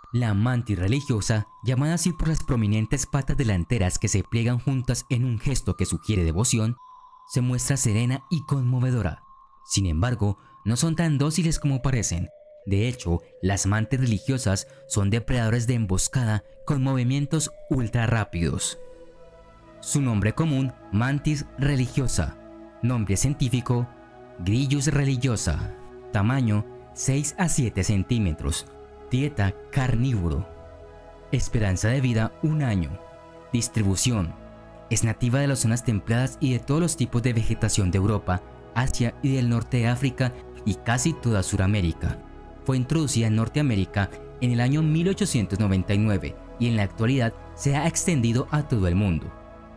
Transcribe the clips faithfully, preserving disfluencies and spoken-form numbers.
La mantis religiosa, llamada así por las prominentes patas delanteras que se pliegan juntas en un gesto que sugiere devoción, se muestra serena y conmovedora. Sin embargo, no son tan dóciles como parecen. De hecho, las mantis religiosas son depredadores de emboscada con movimientos ultra rápidos. Su nombre común, mantis religiosa. Nombre científico, Grillus religiosa. Tamaño, seis a siete centímetros. Dieta, carnívoro. Esperanza de vida, un año. Distribución. Es nativa de las zonas templadas y de todos los tipos de vegetación de Europa, Asia y del norte de África y casi toda Sudamérica. Fue introducida en Norteamérica en el año mil ochocientos noventa y nueve y en la actualidad se ha extendido a todo el mundo.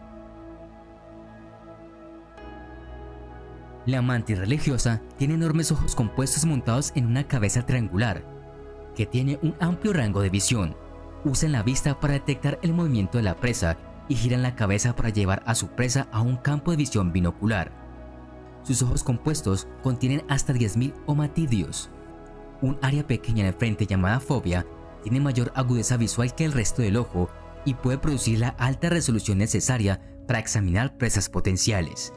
La mantis religiosa tiene enormes ojos compuestos montados en una cabeza triangular, que tiene un amplio rango de visión. Usan la vista para detectar el movimiento de la presa y giran la cabeza para llevar a su presa a un campo de visión binocular. Sus ojos compuestos contienen hasta diez mil omatidios. Un área pequeña en el frente llamada fovea tiene mayor agudeza visual que el resto del ojo y puede producir la alta resolución necesaria para examinar presas potenciales.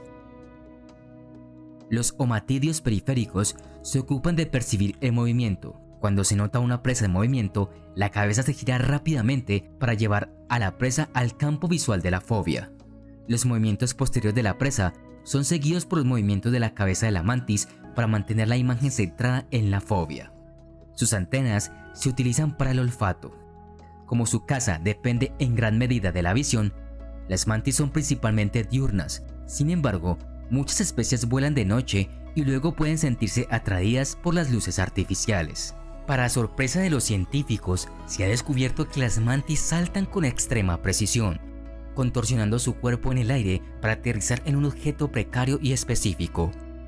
Los omatidios periféricos se ocupan de percibir el movimiento. Cuando se nota una presa en movimiento, la cabeza se gira rápidamente para llevar a la presa al campo visual de la fovea. Los movimientos posteriores de la presa son seguidos por los movimientos de la cabeza de la mantis para mantener la imagen centrada en la fovea. Sus antenas se utilizan para el olfato. Como su caza depende en gran medida de la visión, las mantis son principalmente diurnas. Sin embargo, muchas especies vuelan de noche y luego pueden sentirse atraídas por las luces artificiales. Para sorpresa de los científicos, se ha descubierto que las mantis saltan con extrema precisión, contorsionando su cuerpo en el aire para aterrizar en un objeto precario y específico.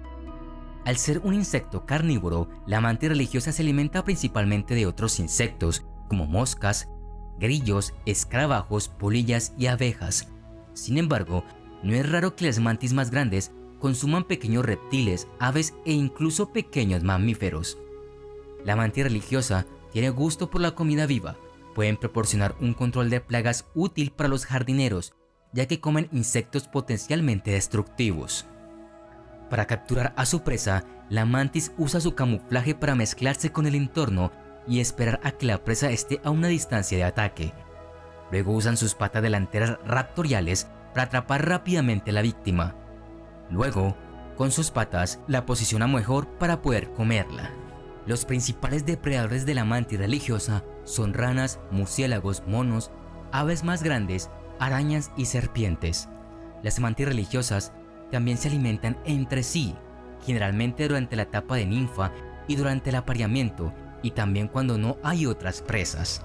Al ser un insecto carnívoro, la mantis religiosa se alimenta principalmente de otros insectos, como moscas, grillos, escarabajos, polillas y abejas. Sin embargo, no es raro que las mantis más grandes consuman pequeños reptiles, aves e incluso pequeños mamíferos. La mantis religiosa tiene gusto por la comida viva. Pueden proporcionar un control de plagas útil para los jardineros, ya que comen insectos potencialmente destructivos. Para capturar a su presa, la mantis usa su camuflaje para mezclarse con el entorno y esperar a que la presa esté a una distancia de ataque. Luego usan sus patas delanteras raptoriales para atrapar rápidamente a la víctima. Luego, con sus patas, la posiciona mejor para poder comerla. Los principales depredadores de la mantis religiosa son ranas, murciélagos, monos, aves más grandes, arañas y serpientes. Las mantis religiosas también se alimentan entre sí, generalmente durante la etapa de ninfa y durante el apareamiento, y también cuando no hay otras presas.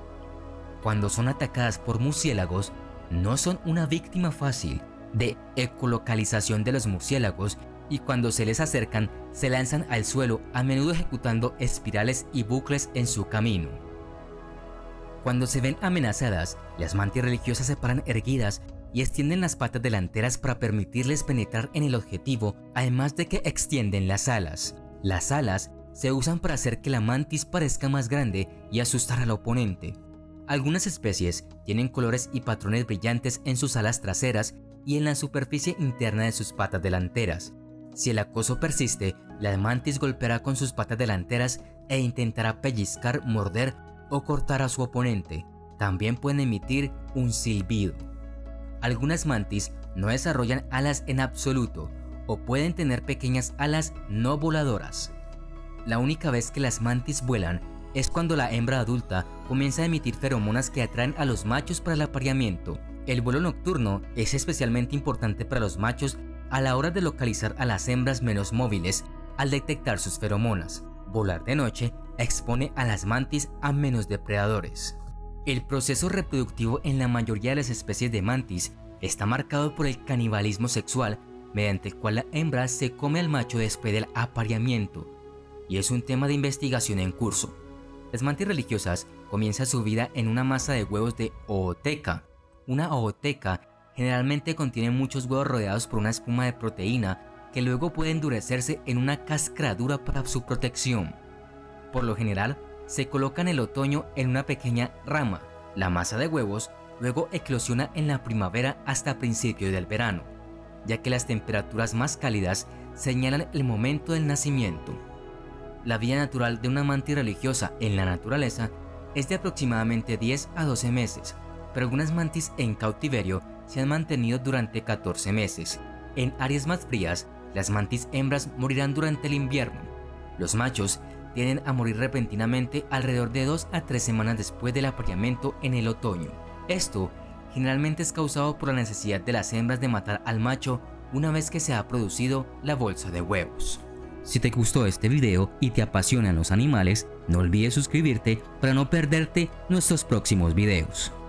Cuando son atacadas por murciélagos, no son una víctima fácil de ecolocalización de los murciélagos, y cuando se les acercan, se lanzan al suelo, a menudo ejecutando espirales y bucles en su camino. Cuando se ven amenazadas, las mantis religiosas se paran erguidas y extienden las patas delanteras para permitirles penetrar en el objetivo, además de que extienden las alas. Las alas se usan para hacer que la mantis parezca más grande y asustar al oponente. Algunas especies tienen colores y patrones brillantes en sus alas traseras y en la superficie interna de sus patas delanteras. Si el acoso persiste, la mantis golpeará con sus patas delanteras e intentará pellizcar, morder o cortar a su oponente. También pueden emitir un silbido. Algunas mantis no desarrollan alas en absoluto o pueden tener pequeñas alas no voladoras. La única vez que las mantis vuelan es cuando la hembra adulta comienza a emitir feromonas que atraen a los machos para el apareamiento. El vuelo nocturno es especialmente importante para los machos a la hora de localizar a las hembras menos móviles al detectar sus feromonas. Volar de noche expone a las mantis a menos depredadores. El proceso reproductivo en la mayoría de las especies de mantis está marcado por el canibalismo sexual, mediante el cual la hembra se come al macho después del apareamiento, y es un tema de investigación en curso. Las mantis religiosas comienzan su vida en una masa de huevos de ooteca. Una ooteca generalmente contiene muchos huevos rodeados por una espuma de proteína que luego puede endurecerse en una cáscara dura para su protección. Por lo general, se coloca en el otoño en una pequeña rama. La masa de huevos luego eclosiona en la primavera hasta principios del verano, ya que las temperaturas más cálidas señalan el momento del nacimiento. La vida natural de una mantis religiosa en la naturaleza es de aproximadamente diez a doce meses, pero algunas mantis en cautiverio se han mantenido durante catorce meses. En áreas más frías, las mantis hembras morirán durante el invierno. Los machos tienden a morir repentinamente alrededor de dos a tres semanas después del apareamiento en el otoño. Esto generalmente es causado por la necesidad de las hembras de matar al macho una vez que se ha producido la bolsa de huevos. Si te gustó este video y te apasionan los animales, no olvides suscribirte para no perderte nuestros próximos videos.